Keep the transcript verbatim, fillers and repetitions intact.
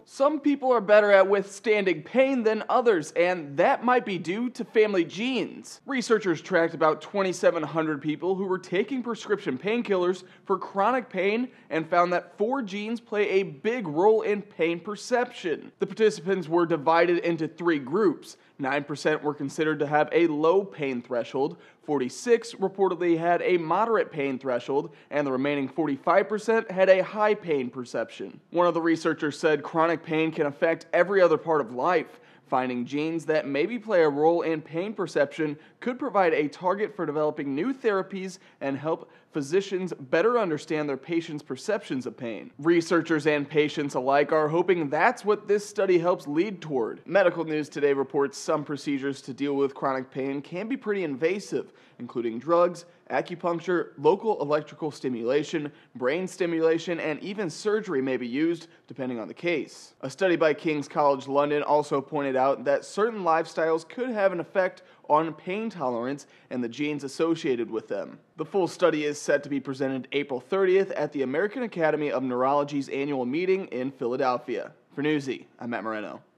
Some people are better at withstanding pain than others, and that might be due to family genes. Researchers tracked about twenty-seven hundred people who were taking prescription painkillers for chronic pain and found that four genes play a big role in pain perception. The participants were divided into three groups. nine percent were considered to have a low pain threshold, forty-six reportedly had a moderate pain threshold, and the remaining forty-five percent had a high pain perception. One of the researchers said chronic pain can affect every other part of life. Finding genes that maybe play a role in pain perception could provide a target for developing new therapies and help physicians better understand their patients' perceptions of pain. Researchers and patients alike are hoping that's what this study helps lead toward. Medical News Today reports some procedures to deal with chronic pain can be pretty invasive, including drugs, acupuncture, local electrical stimulation, brain stimulation, and even surgery may be used, depending on the case. A study by King's College London also pointed out that certain lifestyles could have an effect on pain tolerance and the genes associated with them. The full study is set to be presented April thirtieth at the American Academy of Neurology's annual meeting in Philadelphia. For Newsy, I'm Matt Moreno.